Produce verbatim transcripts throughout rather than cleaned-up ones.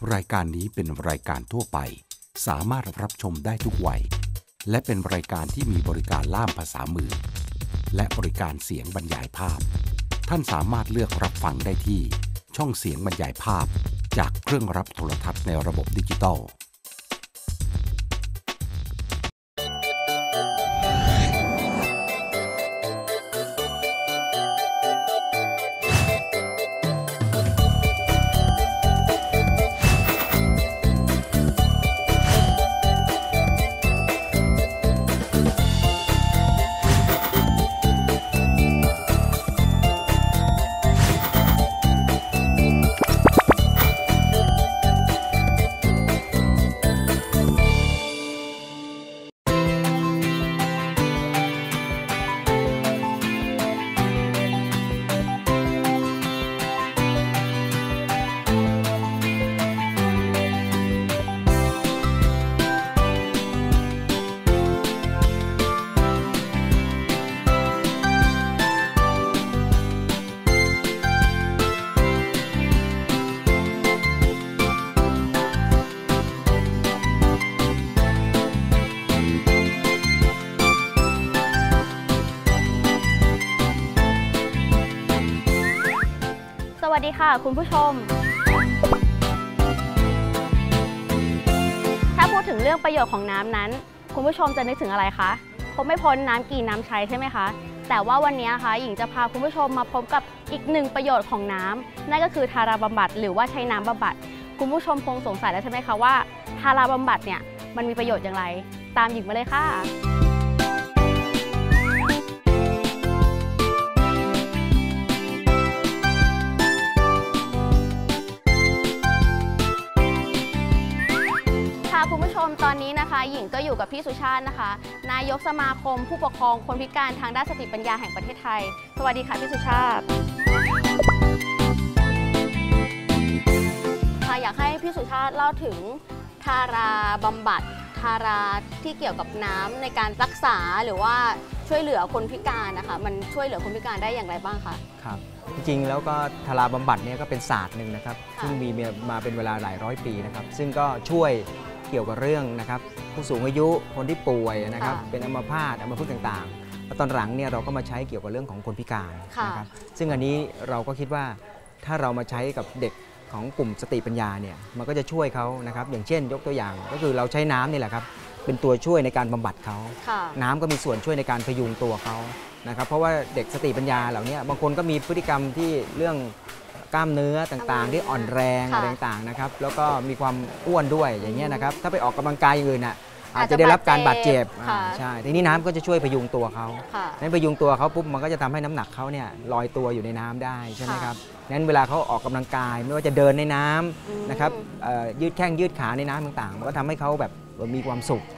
รายการนี้เป็นรายการทั่วไปสามารถรับชมได้ทุกวัยและเป็นรายการที่มีบริการล่ามภาษามือและบริการเสียงบรรยายภาพท่านสามารถเลือกรับฟังได้ที่ช่องเสียงบรรยายภาพจากเครื่องรับโทรทัศน์ในระบบดิจิตอลสวัสดีค่ะคุณผู้ชมถ้าพูดถึงเรื่องประโยชน์ของน้ำนั้นคุณผู้ชมจะนึกถึงอะไรคะคงไม่พ้นน้ำกินน้ำใช้ใช่ไหมคะแต่ว่าวันนี้ค่ะหญิงจะพาคุณผู้ชมมาพบกับอีกหนึ่งประโยชน์ของน้ำนั่นก็คือทาราบำบัดหรือว่าใช้น้ำบำบัดคุณผู้ชมคงสงสัยแล้วใช่ไหมคะว่าทาราบำบัดเนี่ยมันมีประโยชน์อย่างไรตามหญิงมาเลยค่ะคุณผู้ชมตอนนี้นะคะหญิงก็อยู่กับพี่สุชาตินะคะนายกสมาคมผู้ปกครองคนพิการทางด้านสติปัญญาแห่งประเทศไทยสวัสดีค่ะพี่สุชาติค่ะอยากให้พี่สุชาติเล่าถึงทาราบำบัดทาราที่เกี่ยวกับน้ำในการรักษาหรือว่าช่วยเหลือคนพิการนะคะมันช่วยเหลือคนพิการได้อย่างไรบ้างคะครับจริงๆแล้วก็ทาราบำบัดเนี่ยก็เป็นศาสตร์หนึ่งนะครับซึ่งมีมาเป็นเวลาหลายร้อยปีนะครับซึ่งก็ช่วยเกี่ยวกับเรื่องนะครับผู้สูงอายุคนที่ป่วยนะครับเป็นอัมพาตอัมพฤกษ์ต่างๆแล้วตอนหลังเนี่ยเราก็มาใช้เกี่ยวกับเรื่องของคนพิการนะครับซึ่งอันนี้เราก็คิดว่าถ้าเรามาใช้กับเด็กของกลุ่มสติปัญญาเนี่ยมันก็จะช่วยเขานะครับอย่างเช่นยกตัวอย่างก็คือเราใช้น้ำนี่แหละครับเป็นตัวช่วยในการบำบัดเขาน้ำก็มีส่วนช่วยในการพยุงตัวเขานะครับเพราะว่าเด็กสติปัญญาเหล่านี้บางคนก็มีพฤติกรรมที่เรื่องกล้ามเนื้อต่างๆที่อ่อนแรงอะไรต่างๆนะครับแล้วก็มีความอ้วนด้วยอย่างเงี้ยนะครับถ้าไปออกกำลังกายอย่างอื่นน่ะอาจจะได้รับการบาดเจ็บใช่ทีนี้น้ำก็จะช่วยพยุงตัวเขานั้นพยุงตัวเขาปุ๊บมันก็จะทำให้น้ำหนักเขาเนี่ยลอยตัวอยู่ในน้ำได้ใช่ไหมครับนั้นเวลาเขาออกกำลังกายไม่ว่าจะเดินในน้ำนะครับยืดแข้งยืดขาในน้ำต่างๆมันก็ทำให้เขาแบบมีความสุข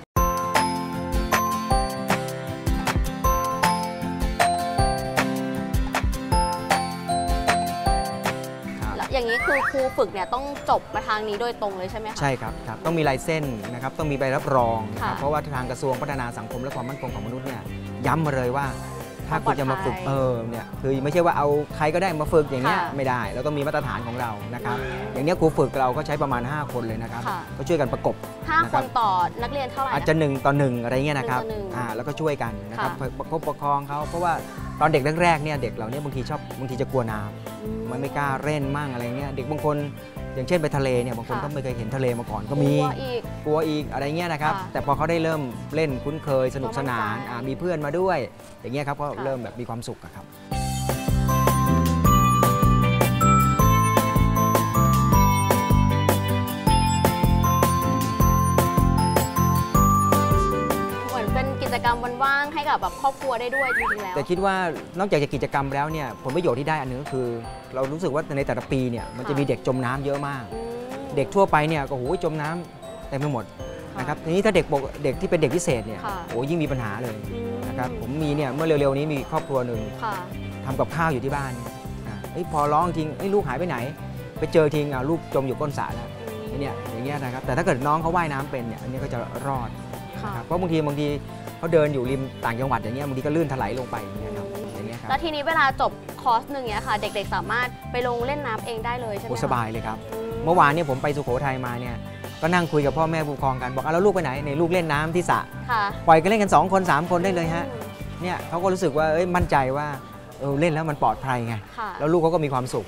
อย่างนี้คือครูฝึกเนี่ยต้องจบมาทางนี้โดยตรงเลยใช่ไหมคะใช่ครับครับต้องมีลายเส้นนะครับต้องมีใบรับรองนะครับเพราะว่าทางกระทรวงพัฒนาสังคมและความมั่นคงของมนุษย์เนี่ยย้ำมาเลยว่าถ้าคุณจะมาฝึกเออเนี่ยคือไม่ใช่ว่าเอาใครก็ได้มาฝึกอย่างเงี้ยไม่ได้เราต้องมีมาตรฐานของเรานะครับอย่างนี้ครูฝึกเราก็ใช้ประมาณห้าคนเลยนะครับก็ช่วยกันประกบห้าคนต่อนักเรียนเท่าไหร่อาจจะหนึ่งต่อหนึ่งอะไรเงี้ยนะครับอ่าแล้วก็ช่วยกันนะครับประกบประคองเขาเพราะว่าตอนเด็กแรกๆเนี่ยเด็กเราเนี่ยบางทีชอบบางทีจะกลัวน้ำมันไม่กล้าเล่นมั่งอะไรเงี้ยเด็กบางคนอย่างเช่นไปทะเลเนี่ยบางคนก็ไม่เคยเห็นทะเลมาก่อนก็มีกลัวอีกอะไรเงี้ยนะครับแต่พอเขาได้เริ่มเล่นคุ้นเคยสนุกสนานมีเพื่อนมาด้วยอย่างเงี้ยครับก็เริ่มแบบมีความสุขครับกิจกรรมวันว่างให้กับแบบครอบครัวได้ด้วยจริงๆแล้วแต่คิดว่านอกจากจะกิจกรรมแล้วเนี่ยผลประโยชน์ที่ได้อันนึงก็คือเรารู้สึกว่าในแต่ละปีเนี่ยมันจะมีเด็กจมน้ำเยอะมากเด็กทั่วไปเนี่ยก็โหจมน้ำเต็มไปหมดนะครับทีนี้ถ้าเด็กเด็กที่เป็นเด็กพิเศษเนี่ยโอ้ยิ่งมีปัญหาเลยนะครับผมมีเนี่ยเมื่อเร็วๆนี้มีครอบครัวหนึ่งทำกับข้าวอยู่ที่บ้านพอร้องจริงลูกหายไปไหนไปเจอทีงลูกจมอยู่ก้นสระแล้วเนี่ยอย่างเงี้ยนะครับแต่ถ้าเกิดน้องเขาว่ายน้ำเป็นเนี่ยอันนี้ก็จะรอดเพราะบางทีบางทีเขาเดินอยู่ริมต่างจังหวัดอย่างเงี้ยบางทีก็ลื่นถลายลงไปอย่างเงี้ยครับอย่างเงี้ยครับแล้วทีนี้เวลาจบคอร์สหนึ่งเนี้ยค่ะเด็กๆสามารถไปลงเล่นน้ำเองได้เลยใช่ไหมสบายเลยครับเมื่อวานเนี่ยผมไปสุโขทัยมาเนี่ยก็นั่งคุยกับพ่อแม่ผู้ปกครองกันบอกเอาแล้วลูกไปไหนในลูกเล่นน้ำที่สระปล่อยกันเล่นกันสองคนสามคนได้เลยฮะเนี่ยเขาก็รู้สึกว่าเอ้ยมั่นใจว่าเออเล่นแล้วมันปลอดภัยไงแล้วลูกเขาก็มีความสุข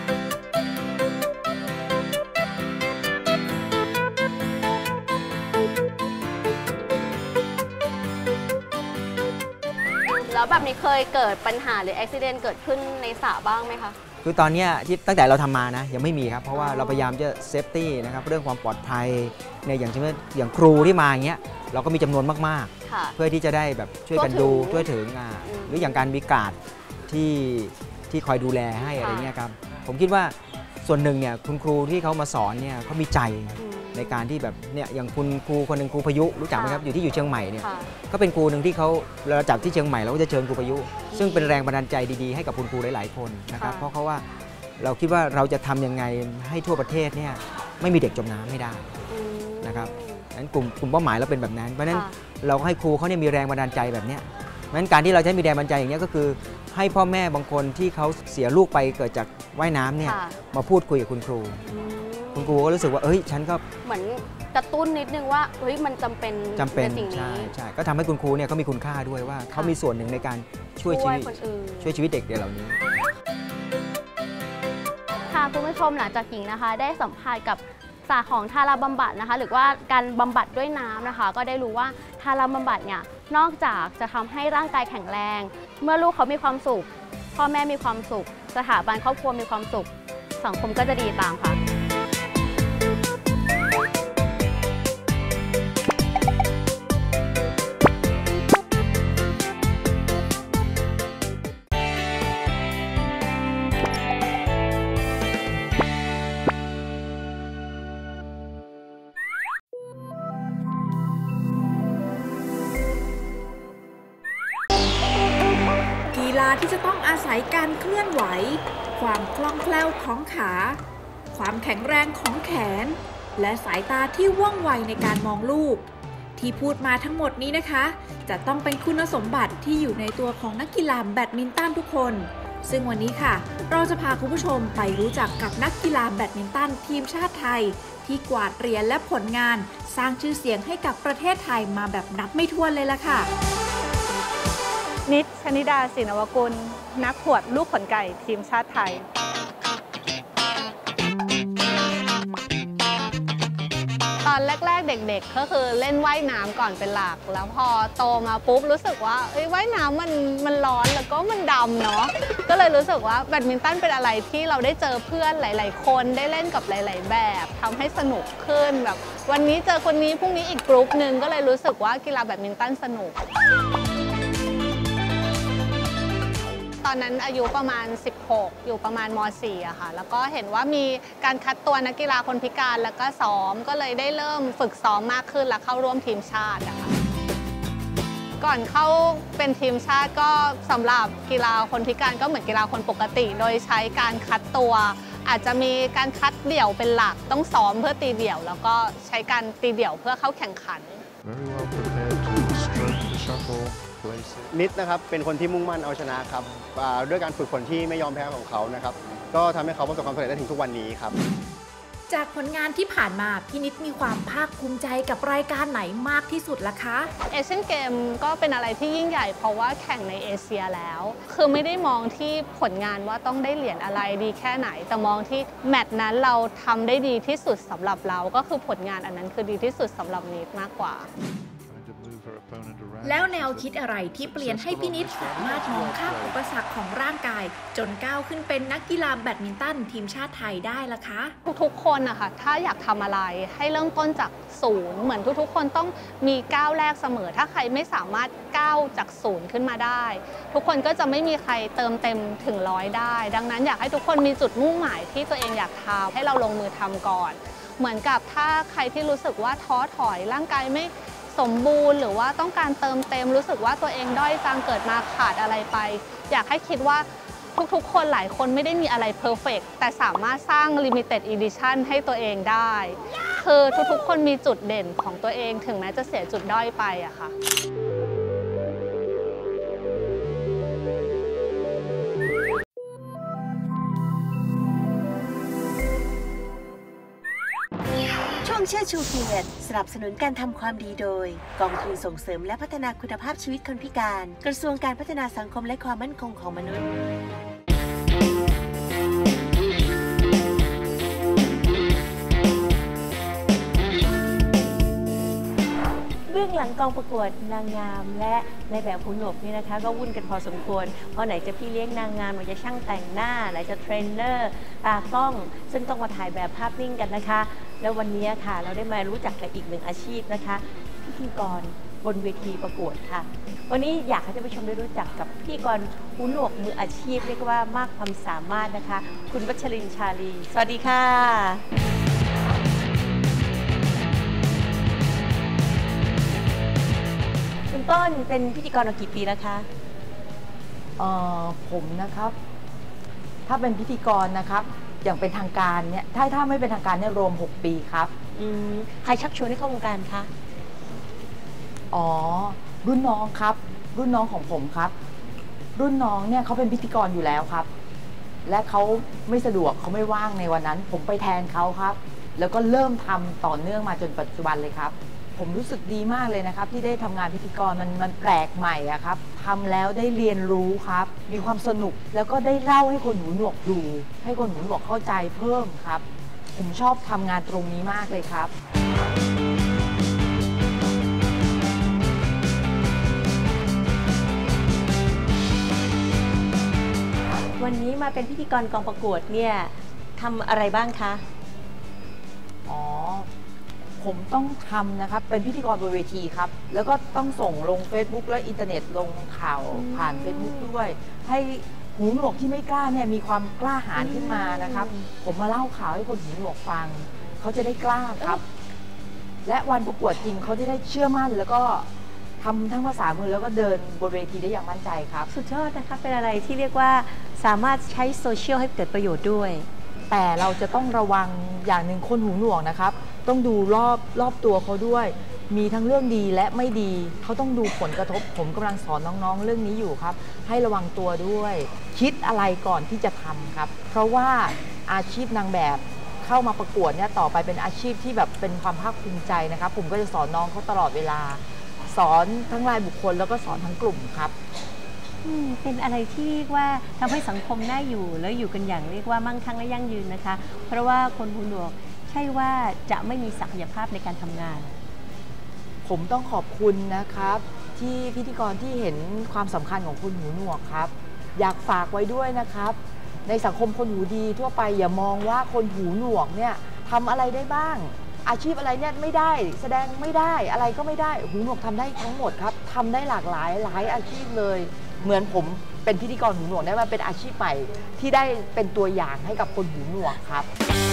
แล้วแบบนี้เคยเกิดปัญหาหรืออุบิเหตุเกิดขึ้นในสระบ้างไหมคะคือตอนนี้ที่ตั้งแต่เราทำมานะยังไม่มีครับเพราะว่าเราพยายามจะเซฟตี้นะครับเรื่องความปลอดภัยในอย่างเช่นอย่างครูที่มาอย่างเงี้ยเราก็มีจำนวนมากๆเพื่อที่จะได้แบบช่วยกันดูช่วยถึงอ่าหรืออย่างการมีการ์ดที่ที่คอยดูแลให้อะไรเงี้ยครับผมคิดว่าส่วนหนึ่งเนี่ยคุณครูที่เขามาสอนเนี่ยเขามีใจในการที่แบบเนี่ยอย่างคุณครูคนหนึ่งครูพายุรู้จักไหมครับอยู่ที่อยู่เชียงใหม่เนี่ยก็เป็นครูหนึ่งที่เขาเราจับที่เชียงใหม่เราก็จะเชิญครูพายุซึ่งเป็นแรงบันดาลใจดีๆให้กับคุณครูหลายๆคนนะครับเพราะเขาว่าเราคิดว่าเราจะทำยังไงให้ทั่วประเทศเนี่ยไม่มีเด็กจมน้ำไม่ได้นะครับนั้นกลุ่มกลุ่มเป้าหมายเราเป็นแบบนั้นเพราะฉะนั้นเราให้ครูเขาเนี่ยมีแรงบันดาลใจแบบนี้เพราะฉะนั้นการที่เราจะมีแรงบันดาลใจอย่างนี้ก็คือให้พ่อแม่บางคนที่เขาเสียลูกไปเกิดจากว่ายน้ำเนี่ยมาพูดคุยกับคุณครูคุณครูก็รู้สึกว่าเอ้ยฉันก็เหมือนกระตุ้นนิดนึงว่าเฮ้ยมันจำเป็นจำเป็นใช่ใช่ก็ทำให้คุณครูเนี่ยเขามีคุณค่าด้วยว่าเขามีส่วนหนึ่งในการช่วยชีวิตช่วยชีวิตเด็กเหล่านี้ค่ะคุณผู้ชมหลังจากหญิงนะคะได้สัมภาษณ์กับศาสตร์ของทาราบำบัดนะคะหรือว่าการบำบัดด้วยน้ำนะคะก็ได้รู้ว่าทาราบำบัดเนี่ยนอกจากจะทำให้ร่างกายแข็งแรงเมื่อลูกเขามีความสุขพ่อแม่มีความสุขสถาบันครอบครัวมีความสุขสังคมก็จะดีตามค่ะที่จะต้องอาศัยการเคลื่อนไหวความคล่องแคล่วของขาความแข็งแรงของแขนและสายตาที่ว่องไวในการมองลูกที่พูดมาทั้งหมดนี้นะคะจะต้องเป็นคุณสมบัติที่อยู่ในตัวของนักกีฬาแบดมินตันทุกคนซึ่งวันนี้ค่ะเราจะพาคุณผู้ชมไปรู้จักกับนักกีฬาแบดมินตันทีมชาติไทยที่กวาดเหรียญและผลงานสร้างชื่อเสียงให้กับประเทศไทยมาแบบนับไม่ถ้วนเลยล่ะค่ะนิช ชนิดา ศรีนวกุลนักหวดลูกขนไก่ทีมชาติไทยตอนแรกๆเด็กๆก็คือเล่นว่ายน้ำก่อนเป็นหลักแล้วพอโตมาปุ๊บรู้สึกว่าเอ้ยว่ายน้ำมันมันร้อนแล้วก็มันดำเนาะก็เลยรู้สึกว่าแบดมินตันเป็นอะไรที่เราได้เจอเพื่อนหลายๆคนได้เล่นกับหลายๆแบบทำให้สนุกขึ้นแบบวันนี้เจอคนนี้พรุ่งนี้อีกกลุ่มหนึ่งก็เลยรู้สึกว่ากีฬาแบดมินตันสนุกตอนนั้นอายุประมาณสิบหกอยู่ประมาณม สี่ อะค่ะแล้วก็เห็นว่ามีการคัดตัวนักกีฬาคนพิการแล้วก็ซ้อมก็เลยได้เริ่มฝึกซ้อมมากขึ้นและเข้าร่วมทีมชาติอะค่ะก่อนเข้าเป็นทีมชาติก็สำหรับกีฬาคนพิการก็เหมือนกีฬาคนปกติโดยใช้การคัดตัวอาจจะมีการคัดเดี่ยวเป็นหลักต้องซ้อมเพื่อตีเดี่ยวแล้วก็ใช้การตีเดี่ยวเพื่อเข้าแข่งขันนิดนะครับเป็นคนที่มุ่งมั่นเอาชนะครับด้วยการฝึกฝนที่ไม่ยอมแพ้ของเขานะครับก็ทำให้เขาประสบความสำเร็จได้ถึงทุกวันนี้ครับจากผลงานที่ผ่านมาพี่นิดมีความภาคภูมิใจกับรายการไหนมากที่สุดล่ะคะเอเชียนเกมก็เป็นอะไรที่ยิ่งใหญ่เพราะว่าแข่งในเอเชียแล้วคือไม่ได้มองที่ผลงานว่าต้องได้เหรียญอะไรดีแค่ไหนแต่มองที่แมตช์นั้นเราทำได้ดีที่สุดสำหรับเราก็คือผลงานอันนั้นคือดีที่สุดสำหรับนิดมากกว่าแล้วแนวคิดอะไรที่เปลี่ยนให้พี่นิดสามารถมองข้ามอุปสรรคของร่างกายจนก้าวขึ้นเป็นนักกีฬาแบดมินตันทีมชาติไทยได้ล่ะคะทุกๆคนนะคะถ้าอยากทำอะไรให้เริ่มต้นจากศูนย์เหมือนทุกๆคนต้องมีก้าวแรกเสมอถ้าใครไม่สามารถก้าวจากศูนย์ขึ้นมาได้ทุกคนก็จะไม่มีใครเติมเต็มถึงร้อยได้ดังนั้นอยากให้ทุกคนมีจุดมุ่งหมายที่ตัวเองอยากทำให้เราลงมือทำก่อนเหมือนกับถ้าใครที่รู้สึกว่าท้อถอยร่างกายไม่สมบูรณ์หรือว่าต้องการเติมเต็มรู้สึกว่าตัวเองด้อยจังเกิดมาขาดอะไรไปอยากให้คิดว่าทุกๆคนหลายคนไม่ได้มีอะไรเพอร์เฟกต์แต่สามารถสร้าง Limited Edition ให้ตัวเองได้คือทุกๆคนมีจุดเด่นของตัวเองถึงแม้จะเสียจุดด้อยไปอะค่ะช่วงเชิดชูเกียรติสนับสนุนการทำความดีโดยกองทุนส่งเสริมและพัฒนาคุณภาพชีวิตคนพิการกระทรวงการพัฒนาสังคมและความมั่นคงของมนุษย์เบื้องหลังกองประกวดนางงามและในแบบหูหนวกนี่นะคะก็วุ่นกันพอสมควรเพราะไหนจะพี่เลี้ยงนางงามไหนจะช่างแต่งหน้าไหนจะเทรนเนอร์ตากล้องซึ่งต้องมาถ่ายแบบภาพนิ่งกันนะคะแล้ววันนี้ค่ะเราได้มารู้จักกับอีกหนึ่งอาชีพนะคะพิธีกรบนเวทีประกวดค่ะวันนี้อยากให้ท่านผู้ชมได้รู้จักกับพิธีกรหูหนวกมืออาชีพเรียกว่ามากความสามารถนะคะคุณวัชรินทร์ชาลีสวัสดีค่ะคุณต้นเป็นพิธีกรมากี่ปีแล้วคะเอ่อผมนะครับถ้าเป็นพิธีกรนะครับอย่างเป็นทางการเนี่ยถ้าถ้าไม่เป็นทางการเนี่ยรวมหกปีครับอืมใครชักชวนให้เข้าวงการคะอ๋อรุ่นน้องครับรุ่นน้องของผมครับรุ่นน้องเนี่ยเขาเป็นพิธีกรอยู่แล้วครับและเขาไม่สะดวกเขาไม่ว่างในวันนั้นผมไปแทนเขาครับแล้วก็เริ่มทำต่อเนื่องมาจนปัจจุบันเลยครับผมรู้สึกดีมากเลยนะครับที่ได้ทำงานพิธีกรมันมันแปลกใหม่อะครับทำแล้วได้เรียนรู้ครับมีความสนุกแล้วก็ได้เล่าให้คนหูหนวกดูให้คนหูหนวกเข้าใจเพิ่มครับผมชอบทำงานตรงนี้มากเลยครับวันนี้มาเป็นพิธีกรกองประกวดเนี่ยทำอะไรบ้างคะอ๋อผมต้องทำนะครับเป็นพิธีกรบนเวทีครับแล้วก็ต้องส่งลง Facebook และอินเทอร์เน็ตลงข่าวผ่าน Facebook ด้วยให้หูหนวกที่ไม่กล้าเนี่ยมีความกล้าหาญขึ้นมานะครับผมมาเล่าข่าวให้คนหูหนวกฟังเขาจะได้กล้าครับและวันประกวดจริงเขาจะได้เชื่อมั่นแล้วก็ทำทั้งภาษามือแล้วก็เดินบนเวทีได้อย่างมั่นใจครับสุดยอดนะคะเป็นอะไรที่เรียกว่าสามารถใช้โซเชียลให้เกิดประโยชน์ด้วยแต่เราจะต้องระวังอย่างหนึ่งคนหูหนวกนะครับต้องดูรอบรอบตัวเขาด้วยมีทั้งเรื่องดีและไม่ดีเขาต้องดูผลกระทบผมกำลังสอนน้องๆเรื่องนี้อยู่ครับให้ระวังตัวด้วยคิดอะไรก่อนที่จะทำครับเพราะว่าอาชีพนางแบบเข้ามาประกวดเนี่ยต่อไปเป็นอาชีพที่แบบเป็นความภาคภูมิใจนะครับผมก็จะสอนน้องเขาตลอดเวลาสอนทั้งรายบุคคลแล้วก็สอนทั้งกลุ่มครับเป็นอะไรที่เรียกว่าทำให้สังคมน่าอยู่และอยู่กันอย่างเรียกว่ามั่งคั่งและยั่งยืนนะคะเพราะว่าคนหูหนวกใช่ว่าจะไม่มีศักยภาพในการทำงานผมต้องขอบคุณนะครับที่พิธีกรที่เห็นความสำคัญของคนหูหนวกครับอยากฝากไว้ด้วยนะครับในสังคมคนหูดีทั่วไปอย่ามองว่าคนหูหนวกเนี่ยทำอะไรได้บ้างอาชีพอะไรเนี่ยไม่ได้แสดงไม่ได้อะไรก็ไม่ได้หูหนวกทำได้ทั้งหมดครับทำได้หลากหลายหลายอาชีพเลยเหมือนผมเป็นพิธีกรหูหนวกได้มาเป็นอาชีพใหม่ที่ได้เป็นตัวอย่างให้กับคนหูหนวกครับ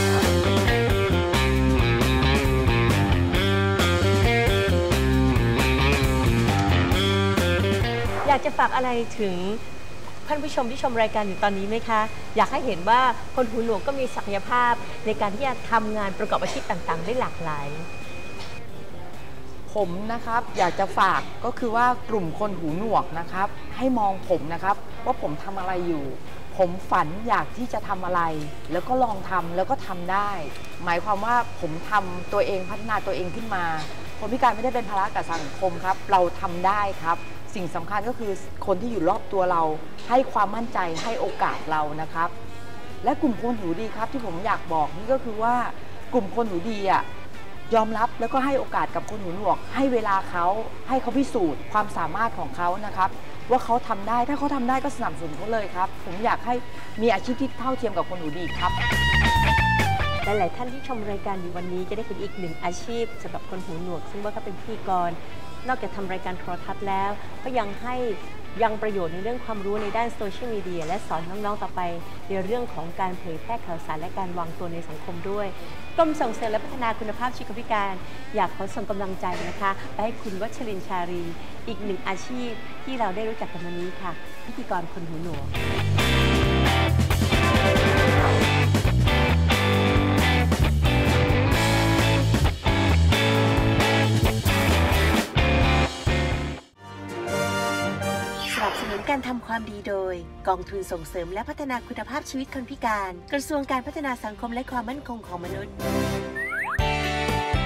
อยากจะฝากอะไรถึงท่านผู้ชมที่ชมรายการอยู่ตอนนี้ไหมคะอยากให้เห็นว่าคนหูหนวกก็มีศักยภาพในการที่จะทำงานประกอบอาชีพต่างๆได้หลากหลายผมนะครับอยากจะฝากก็คือว่ากลุ่มคนหูหนวกนะครับให้มองผมนะครับว่าผมทำอะไรอยู่ผมฝันอยากที่จะทำอะไรแล้วก็ลองทำแล้วก็ทำได้หมายความว่าผมทำตัวเองพัฒนาตัวเองขึ้นมาคนพิการไม่ได้เป็นภาระกับสังคมครับเราทำได้ครับสิ่งสำคัญก็คือคนที่อยู่รอบตัวเราให้ความมั่นใจให้โอกาสเรานะครับและกลุ่มคนหูดีครับที่ผมอยากบอกนี่ก็คือว่ากลุ่มคนหูดีอ่ะยอมรับแล้วก็ให้โอกาสกับคนหูหนวกให้เวลาเขาให้เขาพิสูจน์ความสามารถของเขานะครับว่าเขาทำได้ถ้าเขาทำได้ก็สนับสนุนเขาเลยครับผมอยากให้มีอาชีพที่เท่าเทียมกับคนหูดีครับหลายๆท่านที่ชมรายการอยู่วันนี้จะได้เห็นอีกหนึ่งอาชีพสำหรับคนหูหนวกซึ่งว่าเขาเป็นพิธีกรนอกจากทำรายการโทรทัศน์แล้วก็ยังให้ยังประโยชน์ในเรื่องความรู้ในด้านโซเชียลมีเดียและสอนน้องๆต่อไปในเรื่องของการเผยแพร่ข่าวสารและการวางตัวในสังคมด้วยกรมส่งเสริมและพัฒนาคุณภาพชีวิตคนพิการอยากขอส่งกำลังใจนะคะไปให้คุณวัชรินทร์ชาลีอีกหนึ่งอาชีพที่เราได้รู้จักกันวันนี้ค่ะพิธีกรคนหูหนวกสนับสนุนการทำความดีโดยกองทุนส่งเสริมและพัฒนาคุณภาพชีวิตคนพิการกระทรวงการพัฒนาสังคมและความมั่นคงของมนุษย์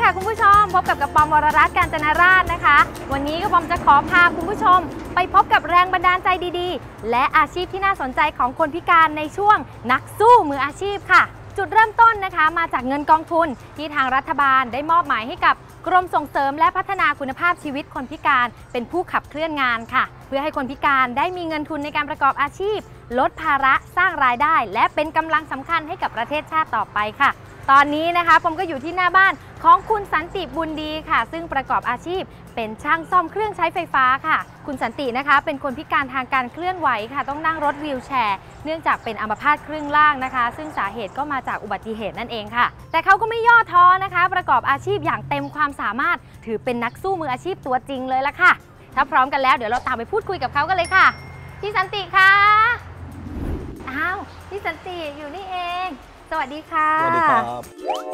ค่ะคุณผู้ชมพบกับกระปอมวรรัตน์ กาญจนราชนะคะวันนี้กระปอมจะขอพาคุณผู้ชมไปพบกับแรงบันดาลใจดีๆและอาชีพที่น่าสนใจของคนพิการในช่วงนักสู้มืออาชีพค่ะจุดเริ่มต้นนะคะมาจากเงินกองทุนที่ทางรัฐบาลได้มอบหมายให้กับกรมส่งเสริมและพัฒนาคุณภาพชีวิตคนพิการเป็นผู้ขับเคลื่อนงานค่ะเพื่อให้คนพิการได้มีเงินทุนในการประกอบอาชีพลดภาระสร้างรายได้และเป็นกำลังสำคัญให้กับประเทศชาติต่อไปค่ะตอนนี้นะคะผมก็อยู่ที่หน้าบ้านของคุณสันติบุญดีค่ะซึ่งประกอบอาชีพเป็นช่างซ่อมเครื่องใช้ไฟฟ้าค่ะคุณสันตินะคะเป็นคนพิการทางการเคลื่อนไหวค่ะต้องนั่งรถวีลแชร์เนื่องจากเป็นอัมพาตครึ่งล่างนะคะซึ่งสาเหตุก็มาจากอุบัติเหตุนั่นเองค่ะแต่เขาก็ไม่ย่อท้อนะคะประกอบอาชีพอย่างเต็มความสามารถถือเป็นนักสู้มืออาชีพตัวจริงเลยละค่ะถ้าพร้อมกันแล้วเดี๋ยวเราตามไปพูดคุยกับเขากันเลยค่ะพี่สันติคะอ้าวพี่สันติอยู่นี่เองสวัสดีค่ะสวัสดีครับ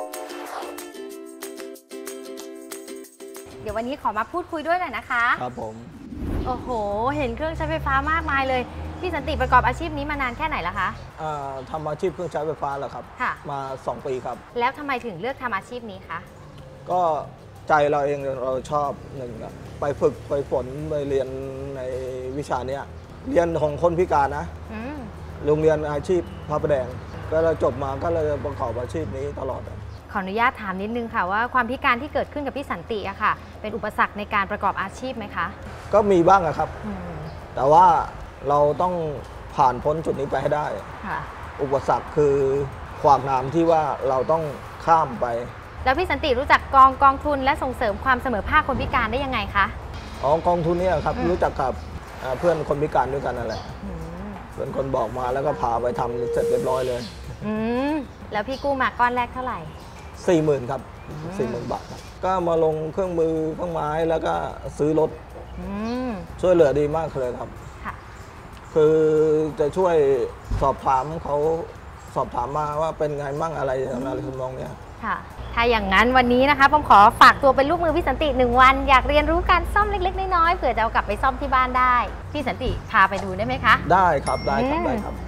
เดี๋ยววันนี้ขอมาพูดคุยด้วยหน่อยนะคะครับผมโอ้โหเห็นเครื่องใช้ไฟฟ้ามากมายเลยพี่สันติประกอบอาชีพนี้มานานแค่ไหนแล้วคะทำอาชีพเครื่องใช้ไฟฟ้าแล้วครับมาสองปีครับแล้วทำไมถึงเลือกทำอาชีพนี้คะก็ใจเราเองเราชอบหนึ่งไปฝึกไปฝนไปเรียนในวิชานี้เรียนของคนพิการนะโรงเรียนอาชีพพระประแดงก็เราจบมาก็เลยประกอบอาชีพนี้ตลอดขออนุญาตถามนิดนึงค่ะว่าความพิการที่เกิดขึ้นกับพี่สันติอะค่ะเป็นอุปสรรคในการประกอบอาชีพไหมคะก็มีบ้างอะครับแต่ว่าเราต้องผ่านพ้นจุดนี้ไปให้ได้อุปสรรคคือขวากหนามที่ว่าเราต้องข้ามไปแล้วพี่สันติรู้จักกองกองทุนและส่งเสริมความเสมอภาคคนพิการได้ยังไงคะอ๋อกองทุนนี่ครับรู้จักกับเพื่อนคนพิการด้วยกันนั่นแหละเพื่อนคนบอกมาแล้วก็พาไปทำเสร็จเรียบร้อยเลยอืมแล้วพี่กู้มาก้อนแรกเท่าไหร่สี่หมื่นครับสี่หมื่นบาทก็มาลงเครื่องมือเครื่องไม้แล้วก็ซื้อรถช่วยเหลือดีมากเลยครับคือจะช่วยสอบถามเขาสอบถามมาว่าเป็นไงมั่งอะไรอะไรทำนองเนี้ยค่ะถ้าอย่างนั้นวันนี้นะคะผมขอฝากตัวเป็นลูกมือพี่สันติหนึ่งวันอยากเรียนรู้การซ่อมเล็กๆน้อยๆเผื่อจะเอากลับไปซ่อมที่บ้านได้พี่สันติพาไปดูได้ไหมคะได้ครับได้ครับได้ครับ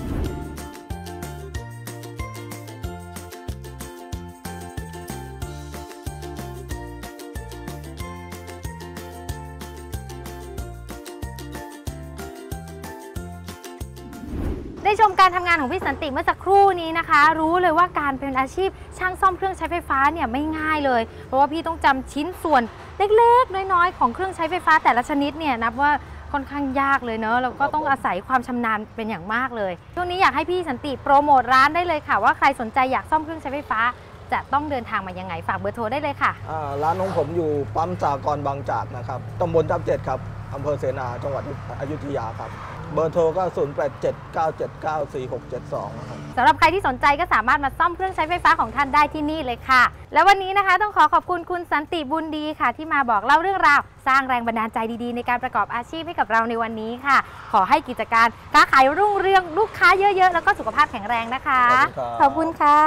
ได้ชมการทำงานของพี่สันติเมื่อสักครู่นี้นะคะรู้เลยว่าการเป็นอาชีพช่างซ่อมเครื่องใช้ไฟฟ้าเนี่ยไม่ง่ายเลยเพราะว่าพี่ต้องจำชิ้นส่วนเล็กๆน้อยๆของเครื่องใช้ไฟฟ้าแต่ละชนิดเนี่ยนับว่าค่อนข้างยากเลยเนอะแล้วก็ต้องอาศัยความชำนาญเป็นอย่างมากเลยช่วงนี้อยากให้พี่สันติโปรโมทร้านได้เลยค่ะว่าใครสนใจอยากซ่อมเครื่องใช้ไฟฟ้าจะต้องเดินทางมายังไงฝากเบอร์โทรได้เลยค่ะร้านของผมอยู่ปั๊มสากรณ์บางจากนะครับตำบลทับเจ็ดครับอำเภอเสนาจังหวัดอยุธยาครับเบอร์โทรก็ศูนย์ แปด เจ็ด เก้า เจ็ด เก้า สี่ หก เจ็ด สองครับสำหรับใครที่สนใจก็สามารถมาซ่อมเครื่องใช้ไฟฟ้าของท่านได้ที่นี่เลยค่ะแล้ววันนี้นะคะต้องขอขอบคุณคุณสันติบุญดีค่ะที่มาบอกเล่าเรื่องราวสร้างแรงบันดาลใจดีๆในการประกอบอาชีพให้กับเราในวันนี้ค่ะขอให้กิจการค้าขายรุ่งเรืองลูกค้าเยอะๆแล้วก็สุขภาพแข็งแรงนะคะขอบคุณค่ะ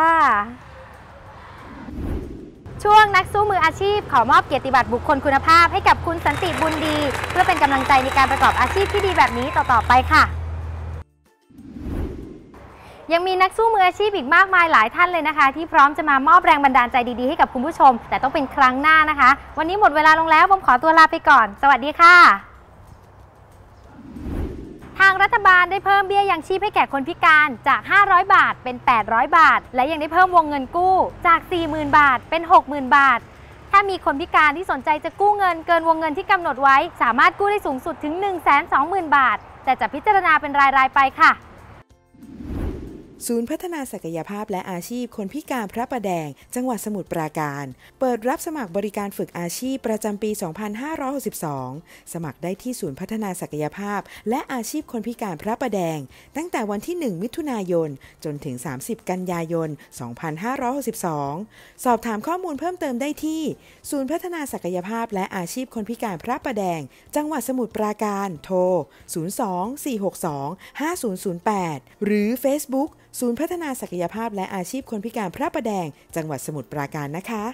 ช่วงนักสู้มืออาชีพขอมอบเกียรติบัตรบุคคลคุณภาพให้กับคุณสันติบุญดีเพื่อเป็นกำลังใจในการประกอบอาชีพที่ดีแบบนี้ต่อๆไปค่ะยังมีนักสู้มืออาชีพอีกมากมายหลายท่านเลยนะคะที่พร้อมจะมามอบแรงบันดาลใจดีๆให้กับคุณผู้ชมแต่ต้องเป็นครั้งหน้านะคะวันนี้หมดเวลาลงแล้วผมขอตัวลาไปก่อนสวัสดีค่ะทางรัฐบาลได้เพิ่มเบี้ยยังชีพให้แก่คนพิการจากห้าร้อยบาทเป็นแปดร้อยบาทและยังได้เพิ่มวงเงินกู้จาก สี่หมื่น บาทเป็น หกหมื่น บาทถ้ามีคนพิการที่สนใจจะกู้เงินเกินวงเงินที่กำหนดไว้สามารถกู้ได้สูงสุดถึง หนึ่งแสนสองหมื่น บาทแต่จะพิจารณาเป็นรายๆไปค่ะศูนย์พัฒนาศักยภาพและอาชีพคนพิการพระประแดงจังหวัดสมุทรปราการเปิดรับสมัครบริการฝึกอาชีพประจำปี สองพันห้าร้อยหกสิบสอง สมัครได้ที่ศูนย์พัฒนาศักยภาพและอาชีพคนพิการพระประแดงตั้งแต่วันที่ หนึ่ง มิถุนายนจนถึง สามสิบ กันยายน สองพันห้าร้อยหกสิบสอง สอบถามข้อมูลเพิ่มเติมได้ที่ศูนย์พัฒนาศักยภาพและอาชีพคนพิการพระประแดงจังหวัดสมุทรปราการโทร ศูนย์ สอง สี่ หก สอง ห้า ศูนย์ ศูนย์ แปด หรือ Facebookศูนย์พัฒนาศักยภาพและอาชีพคนพิการพระประแดงจังหวัดสมุทรปราการนะคะ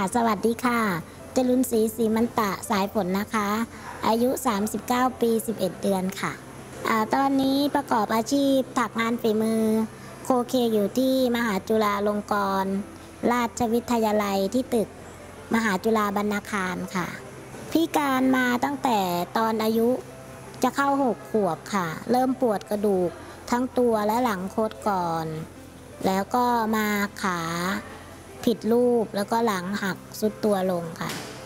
สวัสดีค่ะจรุนศรีศรีมันตะสายฝนนะคะ อายุสามสิบเก้าปีสิบเอ็ดเดือนค่ะอ่าตอนนี้ประกอบอาชีพถักงานฝีมือโคเคอยู่ที่มหาจุฬาลงกรณราชวิทยาลัยที่ตึกมหาจุฬาบรรณาคารค่ะพิการมาตั้งแต่ตอนอายุจะเข้าหกขวบค่ะเริ่มปวดกระดูกทั้งตัวและหลังโคตรก่อนแล้วก็มาขาผิดรูปแล้วก็หลังหักสุดตัวลงค่ะ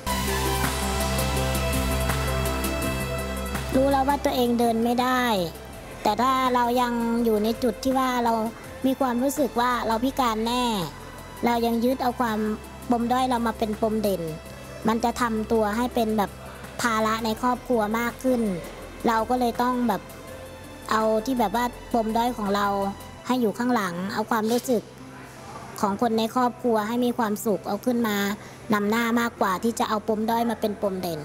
รู้แล้วว่าตัวเองเดินไม่ได้แต่ถ้าเรายังอยู่ในจุดที่ว่าเรามีความรู้สึกว่าเราพิการแน่เรายังยึดเอาความปมด้อยเรามาเป็นปมเด่นมันจะทำตัวให้เป็นแบบภาระในครอบครัวมากขึ้นเราก็เลยต้องแบบเอาที่แบบว่าปมด้อยของเราให้อยู่ข้างหลังเอาความรู้สึกของคนในครอบครัวให้มีความสุขเอาขึ้นมานำหน้ามากกว่าที่จะเอาปมด้อยมาเป็นปมเด่น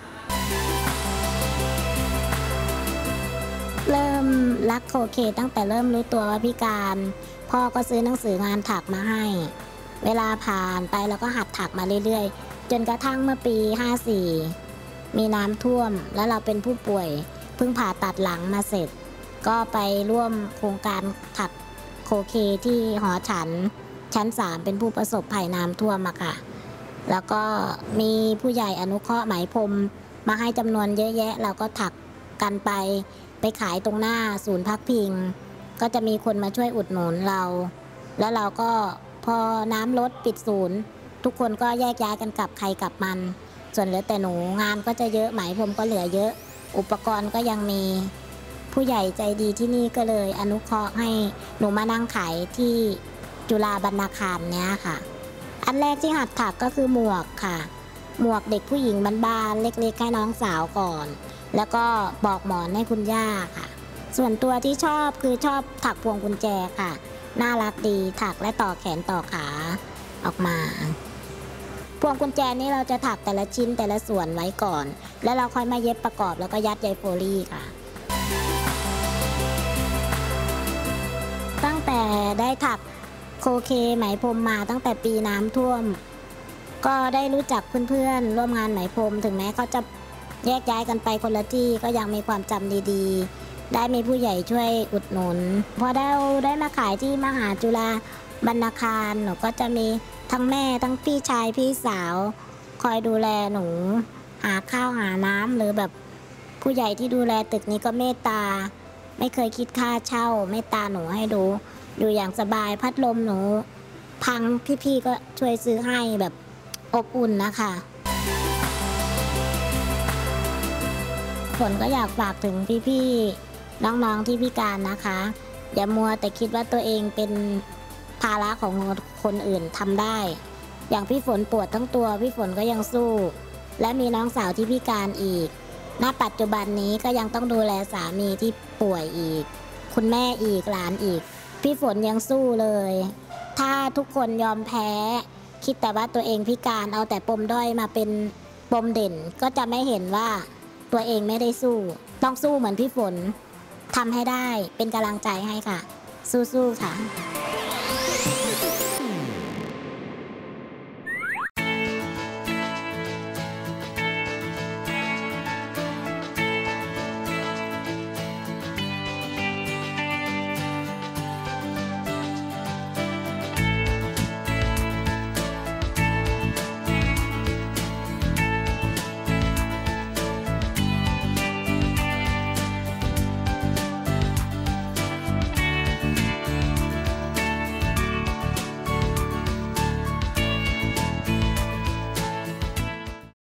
เริ่มรักโคเคตั้งแต่เริ่มรู้ตัวว่าพิการพ่อก็ซื้อหนังสืองานถักมาให้เวลาผ่านไปเราก็หัดถักมาเรื่อยๆจนกระทั่งเมื่อปีห้าสี่มีน้ำท่วมแล้วเราเป็นผู้ป่วยเพิ่งผ่าตัดหลังมาเสร็จก็ไปร่วมโครงการถักโคเคที่หอฉันชั้นสามเป็นผู้ประสบภัยน้ำท่วมมาค่ะแล้วก็มีผู้ใหญ่อนุเคราะห์ไหมพรมมาให้จำนวนเยอะแยะเราก็ถักกันไปไปขายตรงหน้าศูนย์พักพิงก็จะมีคนมาช่วยอุดหนุนเราแล้วเราก็พอน้ำลดปิดศูนย์ทุกคนก็แยกย้ายกันกลับใครกลับมันส่วนเหลือแต่หนูงานก็จะเยอะไหมพรมก็เหลือเยอะอุปกรณ์ก็ยังมีผู้ใหญ่ใจดีที่นี่ก็เลยอนุเคราะห์ให้หนูมานั่งขายที่จุฬาบรรณาคารเนี้ยค่ะอันแรกที่หัดถักก็คือหมวกค่ะหมวกเด็กผู้หญิงบ้านๆเล็กๆให้น้องสาวก่อนแล้วก็บอกหมอนให้คุณย่าค่ะส่วนตัวที่ชอบคือชอบถักพวงกุญแจค่ะน่ารักดีถักและต่อแขนต่อขาออกมาพวงกุญแจนี้เราจะถักแต่ละชิ้นแต่ละส่วนไว้ก่อนแล้วเราค่อยมาเย็บประกอบแล้วก็ยัดใยโฟลี่ค่ะตั้งแต่ได้ถักโคเคไหมพรมมาตั้งแต่ปีน้ำท่วมก็ได้รู้จักเพื่อนๆร่วมงานไหมพรมถึงแม้เขาจะแยกย้ายกันไปคนละที่ก็ยังมีความจำดีๆได้มีผู้ใหญ่ช่วยอุดหนุนพอได้ได้มาขายที่มหาจุฬาบรรณาคารหนูก็จะมีทั้งแม่ทั้งพี่ชายพี่สาวคอยดูแลหนูหาข้าวหาน้ำหรือแบบผู้ใหญ่ที่ดูแลตึกนี้ก็เมตตาไม่เคยคิดค่าเช่าเมตตาหนูให้ดูอยู่อย่างสบายพัดลมหนูพังพี่ๆก็ช่วยซื้อให้แบบอบอุ่นนะคะฝนก็อยากฝากถึงพี่ๆน้องๆที่พิการนะคะอย่ามัวแต่คิดว่าตัวเองเป็นภาระของคนอื่นทำได้อย่างพี่ฝนปวดทั้งตัวพี่ฝนก็ยังสู้และมีน้องสาวที่พิการอีกณปัจจุบันนี้ก็ยังต้องดูแลสามีที่ป่วยอีกคุณแม่อีกหลานอีกพี่ฝนยังสู้เลยถ้าทุกคนยอมแพ้คิดแต่ว่าตัวเองพิการเอาแต่ปมด้อยมาเป็นปมเด่นก็จะไม่เห็นว่าตัวเองไม่ได้สู้ต้องสู้เหมือนพี่ฝนทำให้ได้เป็นกำลังใจให้ค่ะสู้ๆค่ะ